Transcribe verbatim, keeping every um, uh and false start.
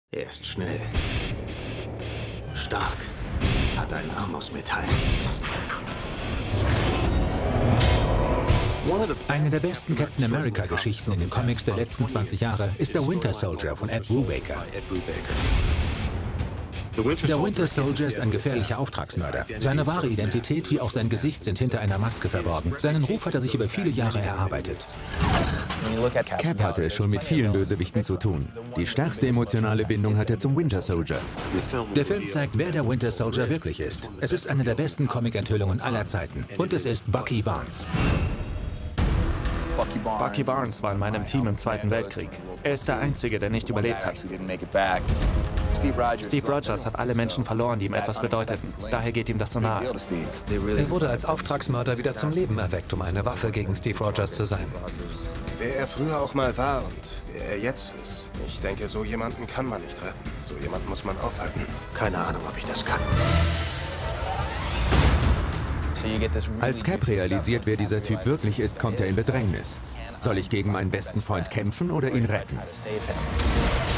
Er ist schnell, stark, hat einen Arm aus Metall. Eine der besten Captain America-Geschichten in den Comics der letzten zwanzig Jahre ist der Winter Soldier von Ed Brubaker. Der Winter Soldier ist ein gefährlicher Auftragsmörder. Seine wahre Identität wie auch sein Gesicht sind hinter einer Maske verborgen. Seinen Ruf hat er sich über viele Jahre erarbeitet. Cap hatte es schon mit vielen Bösewichten zu tun. Die stärkste emotionale Bindung hat er zum Winter Soldier. Der Film zeigt, wer der Winter Soldier wirklich ist. Es ist eine der besten Comic-Enthüllungen aller Zeiten. Und es ist Bucky Barnes. Bucky Barnes war in meinem Team im Zweiten Weltkrieg. Er ist der Einzige, der nicht überlebt hat. Steve Rogers hat alle Menschen verloren, die ihm etwas bedeuteten. Daher geht ihm das so nahe. Er wurde als Auftragsmörder wieder zum Leben erweckt, um eine Waffe gegen Steve Rogers zu sein. Wer er früher auch mal war und wer er jetzt ist. Ich denke, so jemanden kann man nicht retten. So jemanden muss man aufhalten. Keine Ahnung, ob ich das kann. Als Cap realisiert, wer dieser Typ wirklich ist, kommt er in Bedrängnis. Soll ich gegen meinen besten Freund kämpfen oder ihn retten?